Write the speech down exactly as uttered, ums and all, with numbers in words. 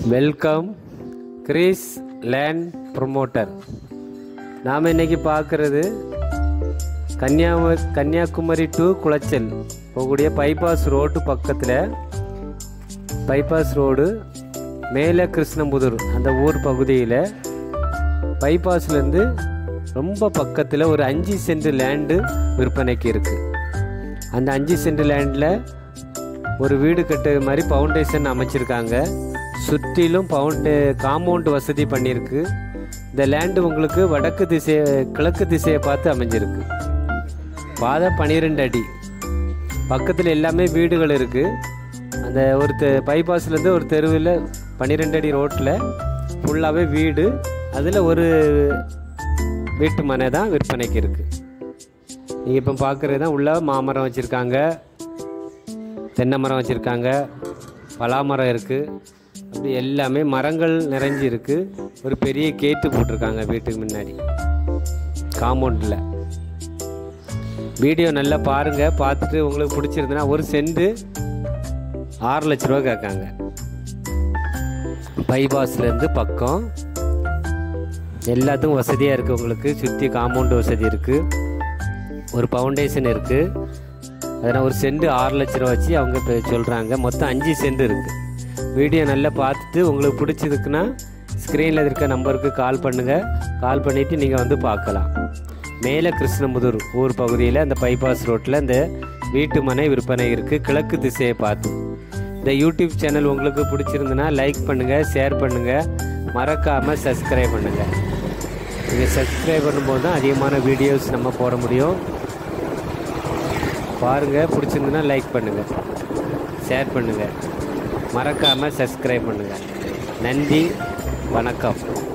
Welcome Greece land promoter. நாம் இன்றைக்கி பார்க்குறது கன்னியாம கன்னியாகுமரி டு குளச்சல் போகக்கூடிய பைபாஸ் ரோடு பக்கத்தில், பைபாஸ் ரோடு மேலே கிருஷ்ணம்புதூர் அந்த ஊர் பகுதியில் பைபாஸ்லேருந்து ரொம்ப பக்கத்தில் ஒரு அஞ்சு சென்ட் லேண்டு விற்பனைக்கு இருக்குது. அந்த அஞ்சு சென்ட் லேண்டில் ஒரு வீடு கட்டு மாதிரி ஃபவுண்டேஷன் அமைச்சிருக்காங்க. சுற்றிலும் பவுண்டு காம்பவுண்ட் வசதி பண்ணியிருக்கு. இந்த லேண்டு உங்களுக்கு வடக்கு திசை கிழக்கு திசையை பார்த்து அமைஞ்சிருக்கு. பாதை பன்னிரெண்டு அடி, பக்கத்தில் எல்லாமே வீடுகள் இருக்குது. அந்த ஒரு தெ பைபாஸ்லேருந்து ஒரு தெருவில் பன்னிரெண்டு அடி ரோட்டில் ஃபுல்லாகவே வீடு, அதில் ஒரு வீட்டு மனை தான் விற்பனைக்கு இருக்குது. நீங்கள் இப்போ பார்க்குறது தான். உள்ள மாமரம் வச்சுருக்காங்க, தென்னை மரம் வச்சுருக்காங்க, பலாமரம் இருக்குது. அப்படி எல்லாமே மரங்கள் நிறைஞ்சி இருக்குது. ஒரு பெரிய கேட்டு போட்டிருக்காங்க வீட்டுக்கு முன்னாடி காம்பவுண்டில். வீடியோ நல்லா பாருங்கள். பார்த்துட்டு உங்களுக்கு பிடிச்சிருந்துன்னா ஒரு சென்ட்டு ஆறு லட்ச ரூபா கேட்காங்க. பைபாஸ்லேருந்து பக்கம் எல்லாத்துக்கும் வசதியாக இருக்குது. உங்களுக்கு சுற்றி காம்பவுண்டு வசதி இருக்குது, ஒரு ஃபவுண்டேஷன் இருக்குது. அதனால் ஒரு சென்ட் ஆறு லட்ச ரூபா வச்சு அவங்க இப்போ சொல்கிறாங்க. மொத்தம் அஞ்சு சென்ட் இருக்குது. வீடியோ நல்லா பார்த்துட்டு உங்களுக்கு பிடிச்சிருக்குன்னா ஸ்க்ரீனில் இருக்க நம்பருக்கு கால் பண்ணுங்கள். கால் பண்ணிவிட்டு நீங்கள் வந்து பார்க்கலாம். மேலே கிருஷ்ணம்புதூர் ஊர் பகுதியில் அந்த பைபாஸ் ரோட்டில் இந்த வீட்டு மனை விற்பனை இருக்குது, கிழக்கு திசையை பார்த்து. இந்த யூடியூப் சேனல் உங்களுக்கு பிடிச்சிருந்துன்னா லைக் பண்ணுங்கள், ஷேர் பண்ணுங்கள், மறக்காமல் சப்ஸ்கிரைப் பண்ணுங்கள். நீங்கள் சப்ஸ்கிரைப் பண்ணும்போது தான் அதிகமான வீடியோஸ் நம்ம போட முடியும். பாருங்கள், பிடிச்சிருந்துன்னா லைக் பண்ணுங்கள், ஷேர் பண்ணுங்கள், மறக்காமல் சப்ஸ்கிரைப் பண்ணுங்கள். நன்றி, வணக்கம்.